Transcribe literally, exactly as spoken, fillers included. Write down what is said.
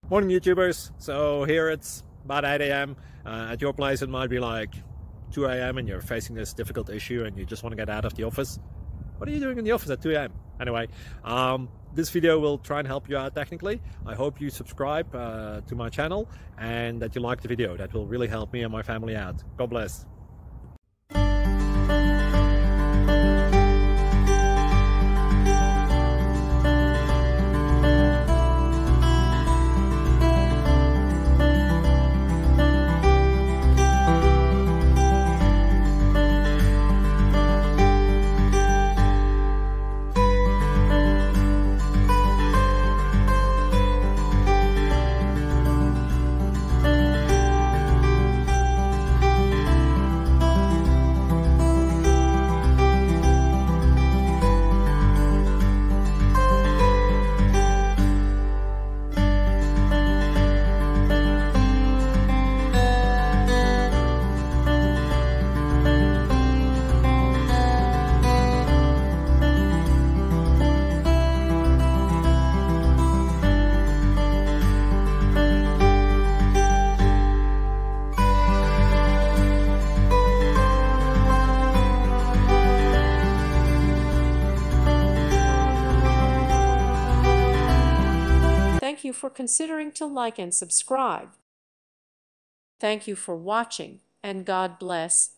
Morning YouTubers. So here it's about eight A M Uh, at your place it might be like two A M and you're facing this difficult issue and you just want to get out of the office. What are you doing in the office at two A M? Anyway, um, this video will try and help you out technically. I hope you subscribe uh, to my channel and that you like the video. That will really help me and my family out. God bless. Thank you for considering to like and subscribe. Thank you for watching, and God bless.